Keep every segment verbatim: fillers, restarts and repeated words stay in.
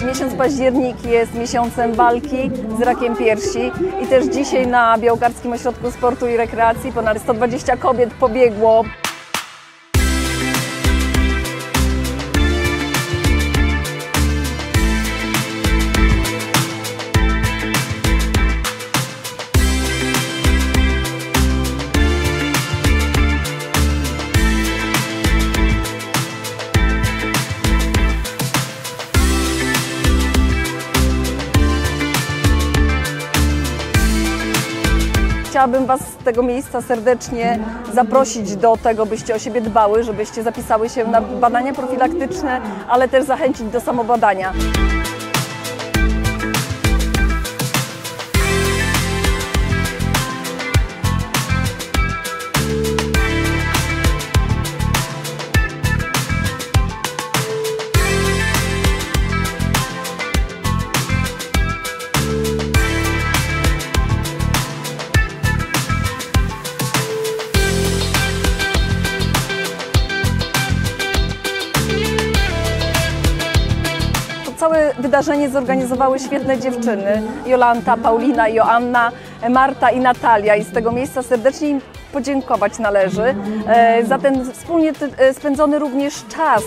Miesiąc październik jest miesiącem walki z rakiem piersi i też dzisiaj na Białokarskim Ośrodku Sportu i Rekreacji ponad sto dwadzieścia kobiet pobiegło. Chciałabym Was z tego miejsca serdecznie zaprosić do tego, byście o siebie dbały, żebyście zapisały się na badania profilaktyczne, ale też zachęcić do samobadania. Całe wydarzenie zorganizowały świetne dziewczyny. Jolanta, Paulina, Joanna, Marta i Natalia. I z tego miejsca serdecznie im podziękować należy za ten wspólnie spędzony również czas.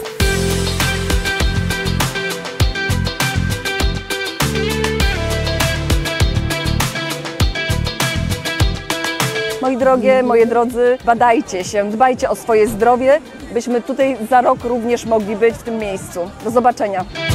Moi drogie, moje drodzy, badajcie się, dbajcie o swoje zdrowie, byśmy tutaj za rok również mogli być w tym miejscu. Do zobaczenia.